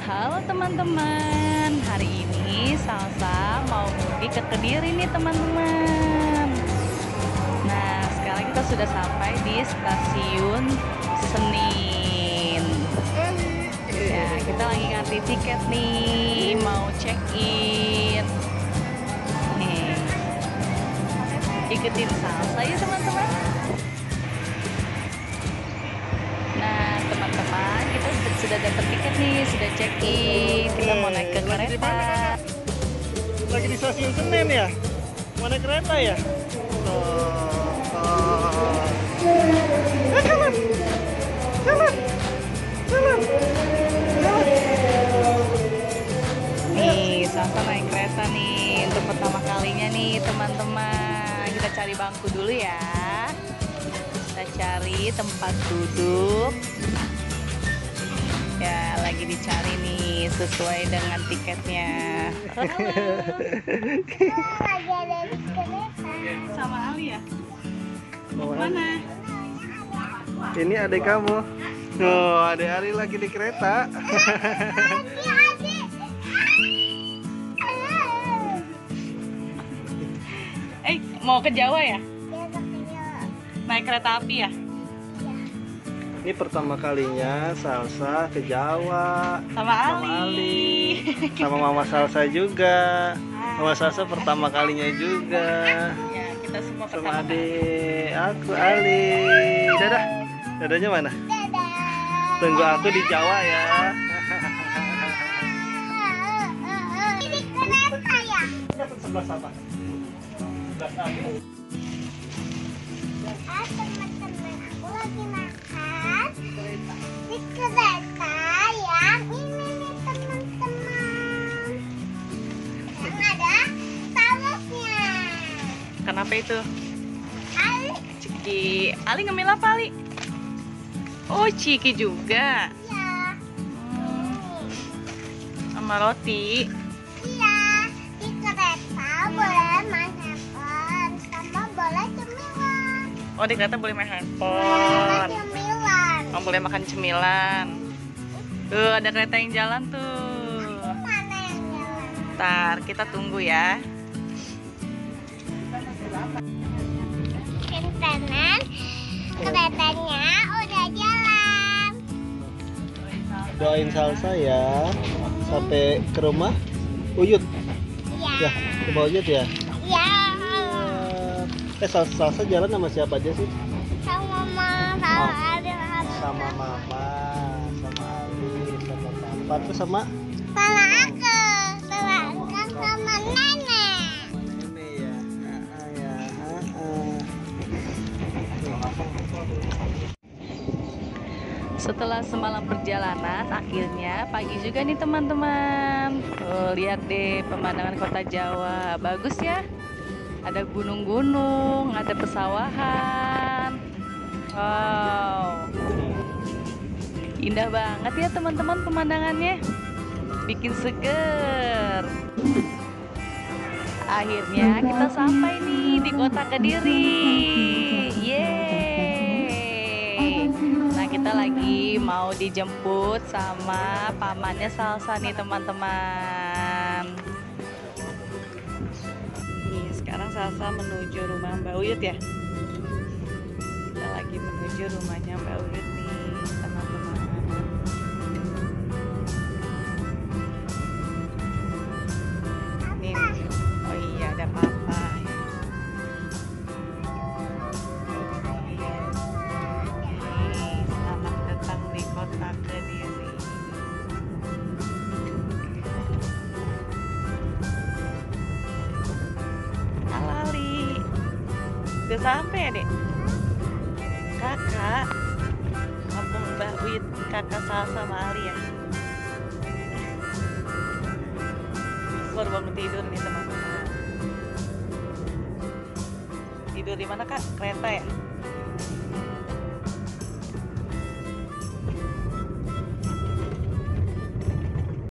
Halo teman-teman, hari ini Salsa mau mudik ke Kediri nih teman-teman. Nah, sekarang kita sudah sampai di stasiun Senin. Ya, kita lagi ngantri tiket nih, mau check in. Nih, ikutin Salsa ya teman-teman. Nah, teman-teman, kita sudah dapat tiket nih, sudah check in. Kita mau naik ke kereta. Lagi di stasiun Senen ya? Mau naik kereta ya? Jalan! Jalan! Jalan! Jalan! Nih, Salsa naik kereta nih untuk pertama kalinya nih teman-teman. Kita cari bangku dulu ya. Kita cari tempat duduk. Ya, lagi dicari nih sesuai dengan tiketnya. Lagi ada di kereta. Sama Ali ya? Mau Mana? Ini adik kamu. Tuh, adik Ari lagi di kereta. Mau ke Jawa ya? Naik kereta api ya? Ini pertama kalinya Salsa ke Jawa Sama Ali. Ali. Sama Mama Salsa juga. Mama Salsa pertama kalinya juga. Ya, kita semua Sama pertama kali. adik aku Ali. Dadah. Dadanya mana? Dadah. Tunggu aku di Jawa ya. Ini kereta ya? Sebelah apa? Sebelah apa? Teman-teman, aku lagi makan di kereta yang ini nih teman-teman. Yang ada sausnya. Kenapa itu? Ali, Ciki. Ali ngemil apa Ali? Oh, ciki juga. ya. Sama roti. Iya, di kereta boleh main handphone sama boleh cemilan. Oh, di kereta boleh main Boleh handphone. cemilan. Oh, boleh makan cemilan. Tuh, ada kereta yang jalan tuh. Mana yang jalan? Ntar, kita tunggu ya. Kentenan, keretanya udah jalan. Doain Salsa ya sampai ke rumah Uyut. Ya, Iya. ke rumah Uyut ya. Iya. Salsa jalan sama siapa aja sih? Sama mama, sama adik, Sama Mama, sama Ali, sama Papa, terus sama sama aku, sama akang, sama nenek. ini ya. Ya. Setelah semalam perjalanan, akhirnya pagi juga nih teman-teman. Lihat deh pemandangan kota Jawa, bagus ya. Ada gunung-gunung, ada pesawahan. Wow, indah banget ya teman-teman pemandangannya. Bikin seger. Akhirnya kita sampai nih di kota Kediri. Yeay. Nah, kita lagi mau dijemput sama pamannya Salsa nih teman-teman. Nih, sekarang Salsa menuju rumah Mbak Uyut ya. Kita lagi menuju rumahnya Mbak Uyut nih teman-teman. Nih, oh iya ada papa. Nih, selamat datang di kota Kediri. Halo Ali, udah sampai ya dek? Kakak, kampung Mbak Wit, kakak Salsa sama Ali ya. Baru bangun tidur nih teman-teman. Tidur di mana kak? Kereta ya?